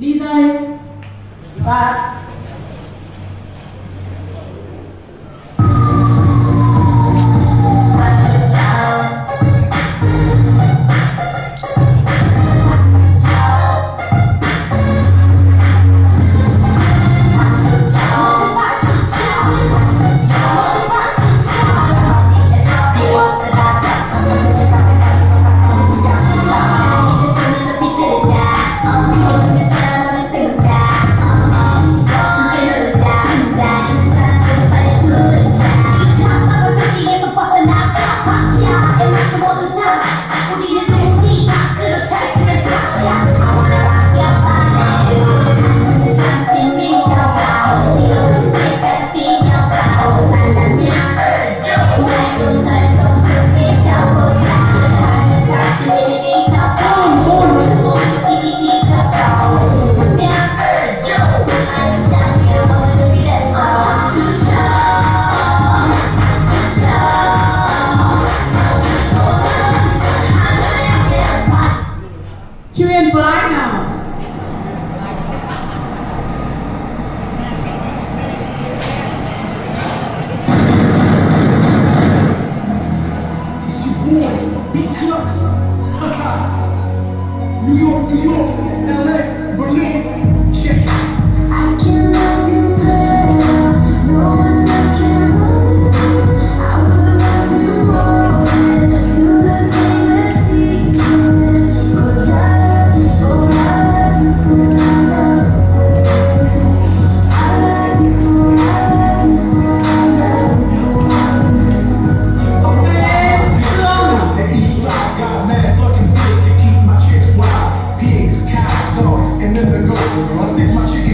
Đi dây. Start. Chuyên black nào. It's your boy, Big Clucks. New York, LA, Berlin. Check it. I can love you better. No one else can love you. I will love you more. Do the things that she can. 'Cause I love you, oh I love you, I love you. I love you, I love you. I'm bad. The east side got mad fucking skills to keep my chicks wild. Pigs, cows, dogs, and then the goat. I stick my chicken